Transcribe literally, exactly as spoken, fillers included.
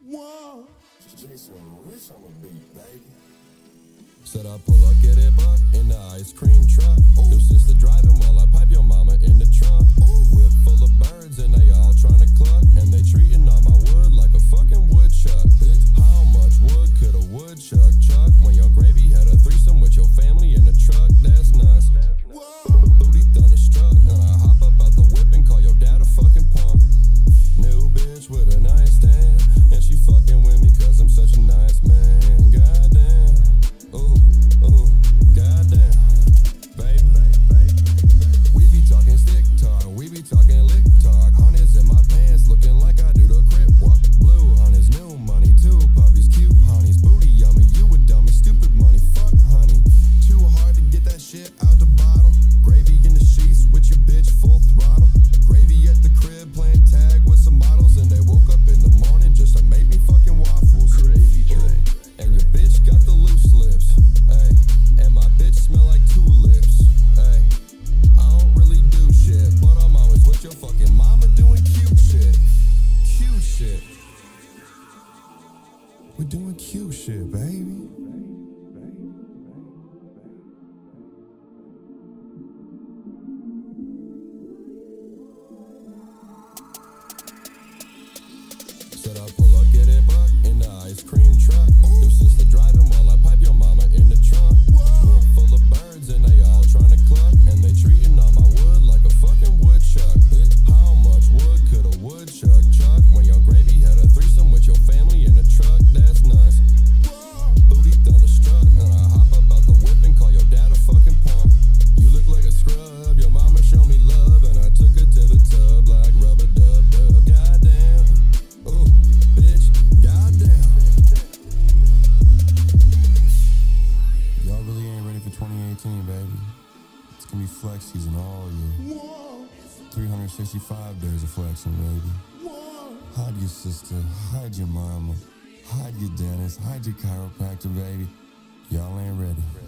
Whoa. Jason Rich on the beat, baby. Said I pull up, get it buck in the ice cream truck. Your sister driving while I pipe your mama in the trunk. Whip full of birds and they all trying to cluck, and they treating all my wood like a fucking woodchuck. How much wood could a woodchuck chuck when your gravy had a threesome with your family in the truck? That's nuts. Booty thunderstruck, and I hop up out the whip and call your dad a fucking punk. New bitch with a nightstand, and she fucking with me cause I'm such a nice man. Goddamn. Ooh, ooh, goddamn, baby. We be talking stick talk, we be talking lick talk. Honey's in my pants, looking like I do the crip walk. Blue honey's new money, two puppies, cute honey's booty yummy. You a dummy, stupid money, fuck honey. Too hard to get that shit out the bottle. Gravy in the sheets with your bitch full throttle. Gravy at the crib playing tag with some models, and they woke up in the morning just to make me fucking waffles. Gravy train. And your bitch got the loose lips, ayy. And my bitch smell like tulips, ayy. I don't really do shit, but I'm always with your fucking mama doing cute shit. Cute shit. We're doing cute shit, baby. Said I pull up, get it buck in the ice cream truck. Your sister driving while I pipe your mama in the trunk. Whip full of birds and they all trying to cluck, and they treating all my wood like a fucking woodchuck. How much wood could a woodchuck chuck when your gravy had a threesome with your family in the truck? That's nuts. Booty thunderstruck, and I hop up out the whip and call your dad a fucking punk. You look like a scrub, your mama showed me love, and I took her to the tub like rubber dub dub. Goddamn. Ooh, bitch, goddamn. Y'all really ain't ready for twenty eighteen, baby. It's gonna be flex season all year. three hundred sixty-five days of flexing, baby. Hide your sister, hide your mama, hide your dentist, hide your chiropractor, baby. Y'all ain't ready.